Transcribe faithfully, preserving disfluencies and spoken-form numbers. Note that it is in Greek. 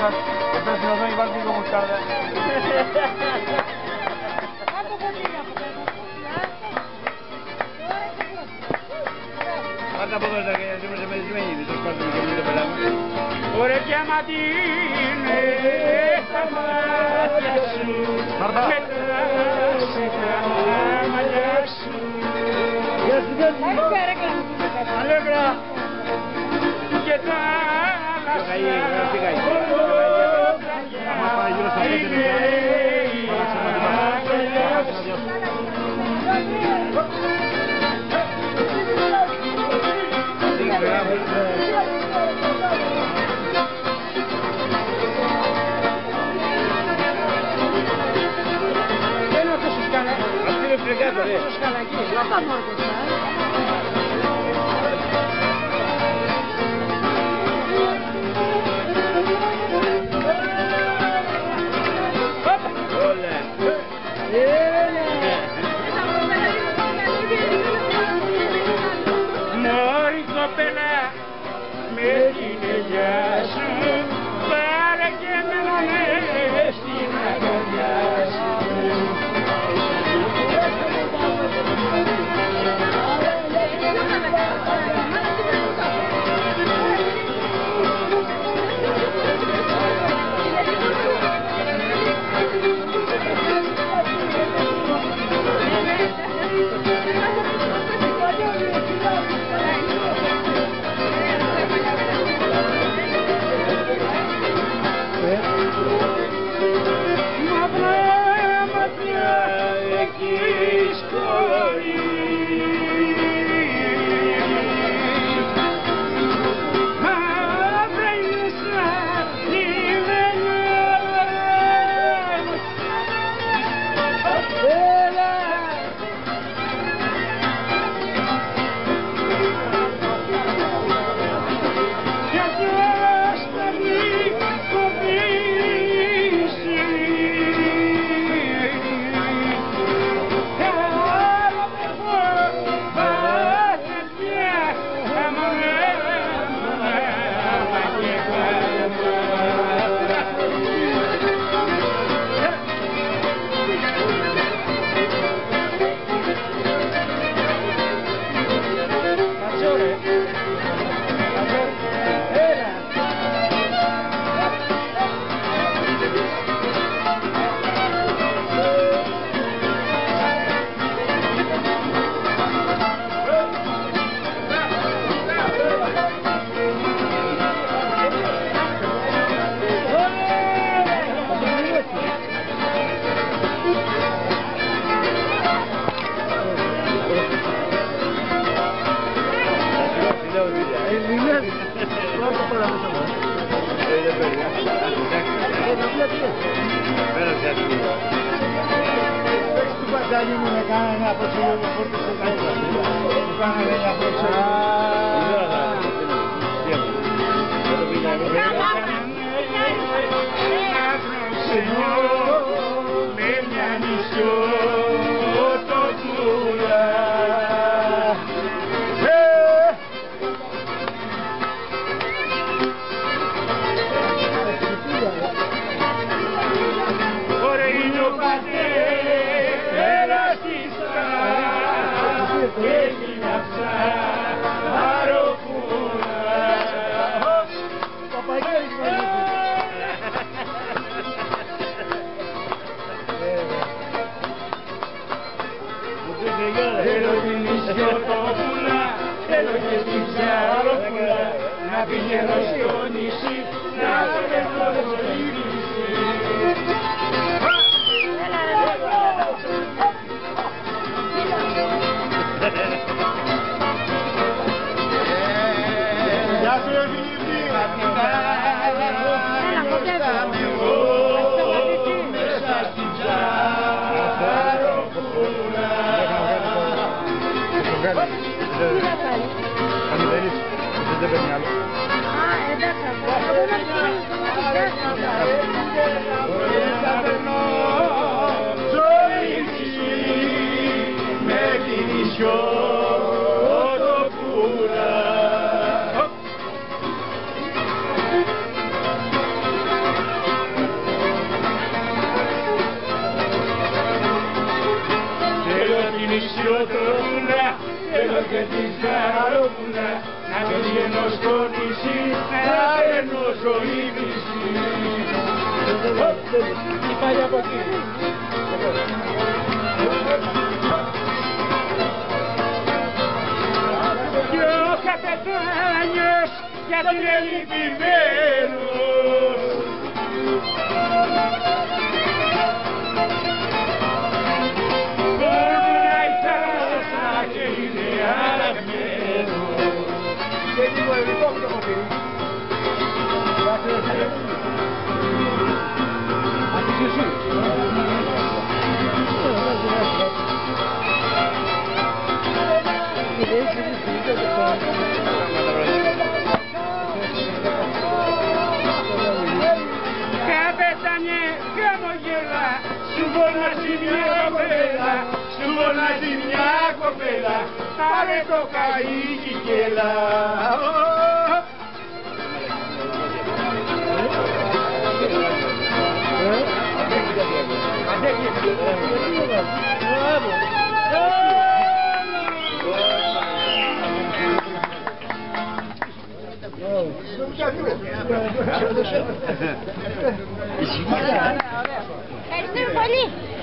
cosas. Entonces si nos ven igual digo moscarda. Guarda poco da che siamo sempre svegli, sono quasi che mi dobbiamo. Ora chiamatine sta massa su. Guarda. Allegra. Che sta? Gioca ahí, no siga ahí. Vamos para ellos a hacer para hacer νησιωτρούλα, θέλω και τη χαρόπουλα, να πηγαίνω στο νησί, να παίρνω ζωή μισή. Τι πάει από εκεί. Κι ο καπετάνιος γιατί είναι λυπημένος. Πόρμουνα η θάλασσα και είναι αραγμένος. Και λίγο ελικόπτερο μου πήρε. Αφήσεις εσύ. Καπετάνιε χαμογέλα, σου φωνάζει μια κοπέλα, σου φωνάζει μια κοπέλα, πάρε το καΐκι κι έλα. Ευχαριστούμε πολύ.